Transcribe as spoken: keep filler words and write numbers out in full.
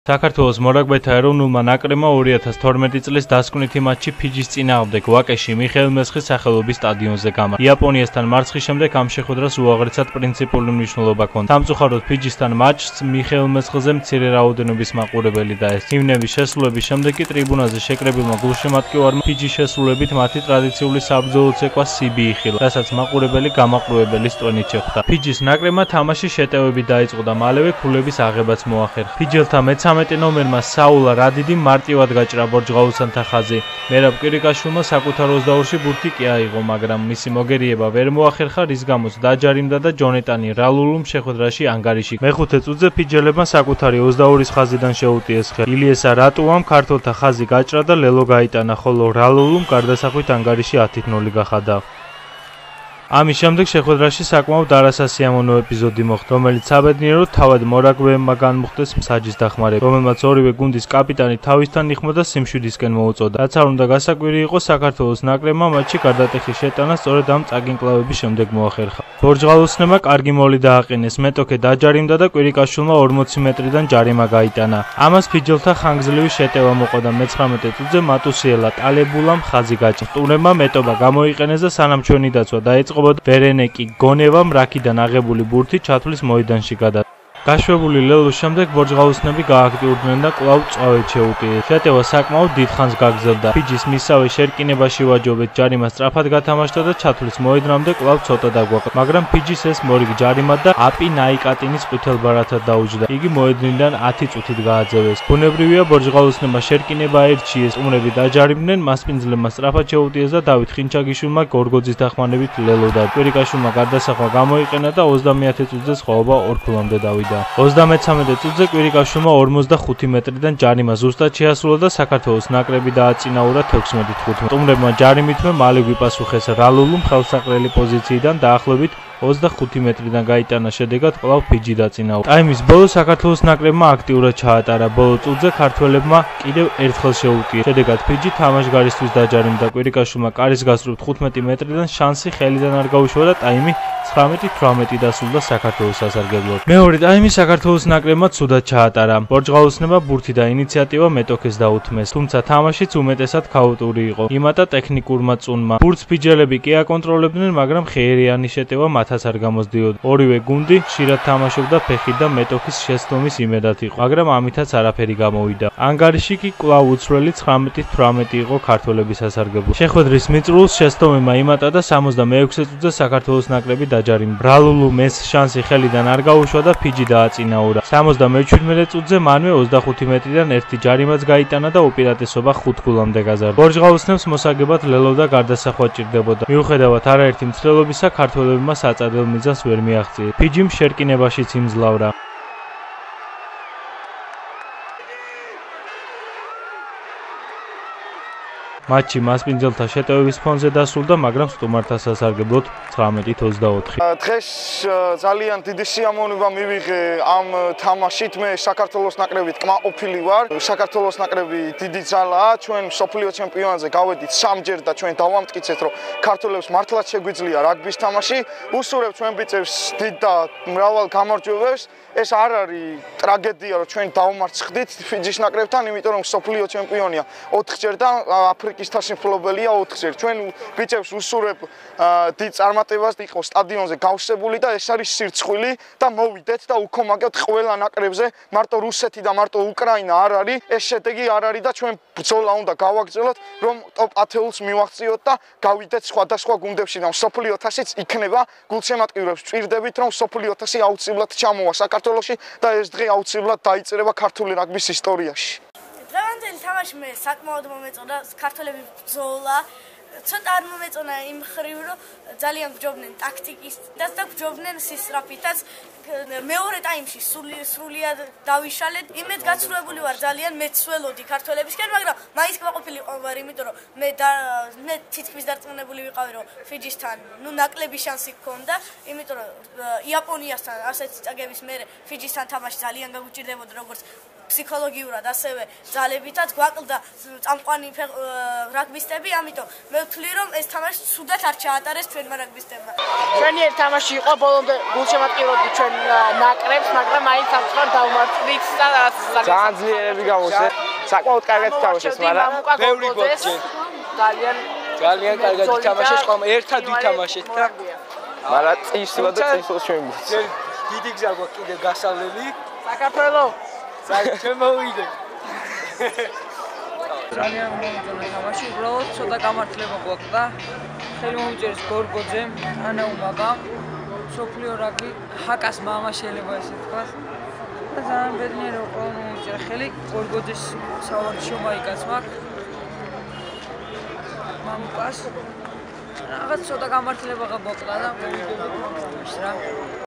საქართველოს მორაგბეთა ეროვნულმა ნაკრებმა ორი ათას თორმეტი წლის დასკვნითი მატჩი ფიჯის წინააღმდეგ ვაკეში მიხეილ მესხის სახელობის სტადიონზე გამართა. იაპონიასთან მარცხის შემდეგ ამ შეხვედრას უაღრესად პრინციპული მნიშვნელობა ჰქონდა. სამწუხაროდ ფიჯისთან მატჩს მიხეილ მესხზე მცირე რაოდენობის მაყურებელი დაესწრო. ჰიმნების შესრულების შემდეგ კი ტრიბუნაზე შეკრებილმა გულშემატკივარმა ფიჯის შესრულებით მათი ტრადიციული საბრძოლო ცეკვა სიბი იხილა, რასაც მაყურებელი გამაყურებელის ტონით შეხვდა. ფიჯის ნაკრებმა თამაში შეტევებით დაიწყო და მალევე ქულების აღებაც მოახერხა. ფიჯელთა მეთერთმეტე ნომერმა საულა რადიდი მარტივად გაჭრა ბორჯღაუსანთა ხაზი. მერაბ კვირიკაშვილმა საკუთარ ოცდაორში ბურთი კი აიღო, მაგრამ მისი მოგერიება ვერ მოახერხა, რის გამოც დაჯარიმდა და ჯონეტანი რალულუმ შეხვედრაში ანგარიში. მეხუთე წუთზე ფიჯელებმა საკუთარი ოცდაორის ხაზიდან შეუტიეს ხელი. ილიესა რატუამ ქართველთა ხაზი გაჭრა და ლელო გაიტანა, ხოლო რალულუმ გარდასახვით ანგარიში ათით ნული გახადა. ამის შემდეგ შეხვედრაში საკმაოდ არასასიამოვნო ეპიზოდი მოხდა, რომელიც საბედნიეროდ თავად მორაგბეებმა განმუხტეს მსაჯის დახმარებით, რომელმაც ორივე გუნდის კაპიტანი თავისთან იხმო და სიმშვიდისკენ მოუწოდა. რაც არ უნდა გასაკვირი იყო, საქართველოს ნაკრებმა მატჩი გარდატეხის შეტანა სწორედ ამ წაგინკლავების შემდეგ მოახერხა. ბორჯღაუსნებმა კარგი მოლი დააყენეს, მეტოქე დაჯარიმდა და კვირიკაშვილმა ორმოცი მეტრიდან ჯარიმა გაიტანა. ამას ფიჯელთა ხანგრძლივი შეტევა მოყვა და მეცხრამეტე წუთზე მატუსიელა ტალებულამ ხაზი გაჭრა. სტუმრებმა მეტობა გამოიყენეს და სანამ ჩვენი დაცვა დაიწყო, ვერენეკი გონევამ რაქიდან აღებული ბურთი ჩათვლის მოედანში გადადა. გაშვებული ლელოს შემდეგ ბორჯღაუსნები გააქტიურდნენ და კვლავ წვავით შეუტიეს. შეტევა საკმაოდ დიდხანს გაგრძელდა. ფიჯის მისავე შერკინებაში ვაჯობეთ ჯარიმა სწრაფად გათამაშდა და ჩათვლის მოედნამდე კვლავ ცოტა დაგვაყო. მაგრამ ფიჯის ეს მორიგი ჯარიმად და აპი ნაიკატინის ყვითელ ბარათად დაუჯდა. იგი მოედნიდან ათი წუთით გააძევეს. ბუნებრივია, ბორჯღაუსნებმა შერკინება აირჩიეს, სტუმრები დაჯარიმდნენ, მასპინძლებმა სწრაფად შეუტიეს და დავით ხინჩაგიშვილმა გორგოძის დახმარებით ლელო და კვირიკაშვილმა გარდასახვა გამოიყენა და ოცდამეათე წუთზე სხვაობა ორ ქულამდე დავიდა. ოცდამეცამეტე წუთზე კვირიკაშვილმა ორმოცდახუთი მეტრიდან ჯარიმა ზუსტად შეასრულა და საქართველოს ნაკრები დააწინაურა თექვსმეტი თხუთმეტ. სტუმრებმა ჯარიმითმე მალე გვიპასუხეს რალულუმ ხელსაყრელი პოზიციიდან დაახლოებით ოცდახუთი მეტრიდან გაიტანა, შედეგად კვლავ ფიჯი დაწინაურა. ტაიმის ბოლოს საქართველოს ნაკრებმა აქტიურად ჩაატარა. ბოლო წუთზე ქართველებმა კიდევ ერთხელ შეუტიეს. შედეგად ფიჯი თამაშგარისთვის დაჯარიმდა. კვირიკაშვილმა კარის გასწვრივ თხუთმეტი მეტრიდან შანსი ხელიდან არ გაუშვა და ტაიმი ცხრამეტი თვრამეტი დასრულდა საქართველოს სასარგებლოდ. მეორე ტაიმი საქართველოს ნაკრებმა ცუდად ჩაატარა. ბორჯღაუსნებმა ბურთი და ინიციატივა მეტოქეს დაუთმეს, თუმცა თამაშიც უმეტესად ქაოტური იყო. იმატა ტექნიკურმა წუნმა. ბურთს ფიჯელები კი აკონტროლებდნენ, მაგრამ ხეერიანი შეტევა მათაც არ გამოსდიოდა. ორივე გუნდი ხშირად თამაშობდა ფეხით და მეტოქის შესწვდომის იმედად იყო, მაგრამ ამითაც არაფერი გამოვიდა. ანგარიში კი კვლავ უცვლელი ცხრამეტი თვრამეტი იყო ქართველების სასარგებლოდ. შეხვედრის მიწრულს შესწვდომებმა იმატა და სამოცდამეექვსე წუთზე საქართველოს ნაკრები დაჯარიმდა. რალულუმ ეს შანსი ხელიდან არ გაუშვა და ფიჯი დააწინაურა. სამოცდამეჩვიდმეტე წუთზე მანვე ოცდახუთი მეტრიდან ერთი ჯარიმაც გაიტანა და უპირატესობა ხუთ ქულამდე გაზარდა. ბორჯღაუსნებს მოსაგებად ლელო და გარდასახვა ჭირდებოდა. მიუხედავად არაერთი მცდელობისა, ქართველებმა საწადელ მიზანს ვერ მიაღწიეს. ფიჯიმ შერკინებაშიც იმძლავრა. მატჩი მასპინძელთა შეტევების ფონზე დასრულდა, მაგრამ სტუმართა სასარგებლოდ ცხრამეტით ოცდაოთხი. დღეს ძალიან დიდი სიამოვნება მივიღე ამ თამაშით. მე საქართველოს ნაკრებით კმაყოფილი ვარ. საქართველოს ნაკრები დიდი ძალაა. ჩვენ მსოფლიო ჩემპიონატზე გავედით სამჯერ და ჩვენ დავამტკიცეთ, რომ ქართველებს მართლაც შეგვიძლია რაგბის თამაში. უსურვებ ჩვენ ბიჭებს დიდ და მრავალ გამარჯვებებს. ეს არ არის ტრაგედია, რომ ჩვენ დავმარცხდით ფიჯის ნაკრებთან, იმიტომ რომ მსოფლიო ჩემპიონია ოთხჯერ და აფრიკის თასმფლობელია ოთხჯერ. ჩვენ ბიჭებს უსურვებ დიდ წარმატებას იყო სტადიონზე გავსებული და ეს არის სირცხვილი და მოვიდეთ და უქომაგებთ ყველა ნაკრებზე. მარტო რუსეთი და მარტო უკრაინა არ არის. ეს შედეგი არ არის და ჩვენ ბრძოლა უნდა გავაგრძელოთ, რომ ტოპ ათეულს მივაღწიოთ და გავიდეთ სხვადასხვა გუნდებში და მსოფლიო თასიც იქნება. გულშემატკივრებს ვჭირდებით, რომ მსოფლიო თასი აუცილებლად ჩამოვა საქართველოში და ეს დღე აუცილებლად დაიწერება ქართული რაგბის ისტორიაში. დღევანდელი თამაში მე საკმაოდ მომეწონა, ქართველები ბრძოლა. ცოტა არ მომეწონა იმ ხრივ, რომ ძალიან გჯობდნენ ტაქტიკის და გჯობდნენ სისწრაფითაც. მეორე ტაიმში სრულიად დავიშალეთ. იმედ გაცრუებული ვარ, ძალიან მეც ველოდი ქართველებისკენ, მაგრამ მაინც კმაყოფილი ვარ, იმიტომ რომ მე მე თითქმის დარწმუნებული ვიყავი, რომ ფიჯისთან ნუ ნაკლები შანსი გქონდა, იმიტომ რომ იაპონიასთან ასეთი წაგების მერე ფიჯისთან თამაში ძალიან გაგუჭირდებოდა, როგორც ფსიქოლოგიურად, ასევე ძალებითაც გვაკლდა წამყვანი რაგბისტები, ამიტომ მე ვთვლი, რომ ეს თამაში ცუდად არ ჩაატარეს ჩვენმა რაგბისტებმა. ჩვენი ერთ თამაში იყო ბოლომდე გულშემატკივრობდი ჩვენ ნაკრებს, მაგრამ მაინც სამწუხაროდ დავმარცხდით და ძალიან ძლიერები გამოსე. საკმაოდ კარგად თამაშეს, მაგრამ ბევრი გოლი. ძალიან ძალიან კარგად თამაშეს, ხომ ერთად ვითამაშეთ და მაგრამ წისლა და წისლს შემიგწე. დიდი გზა გვაქვს კიდე გასავლელი. საქართველო. შემოვიდე. ძალიან მომწონა თამაში, უბრალოდ ცოტა გამართლება გვაქვს და ხელი მომიწერეს გორგოძემ, ანაუმაგამ, სოფლიო რაგბი, ჰაკას მამა შეიძლება ესე თქვას. და ძალიან ბედნიერია უბრალოდ მომიწერა ხელი გორგოძეს სავარჯიშო მაიკაცმა. მამუკას რაღაც ცოტა გამართლება გვაქვს და მოვიდოდეთ რა.